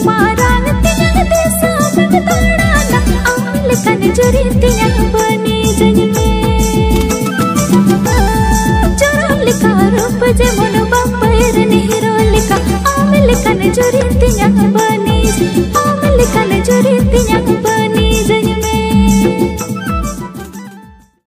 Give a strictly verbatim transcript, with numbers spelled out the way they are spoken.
Sumarang tinyang desa mengetahuan amlekan juri tinyang bani janye Jorang lika rupa je mono bambayar nehiro lika amlekan juri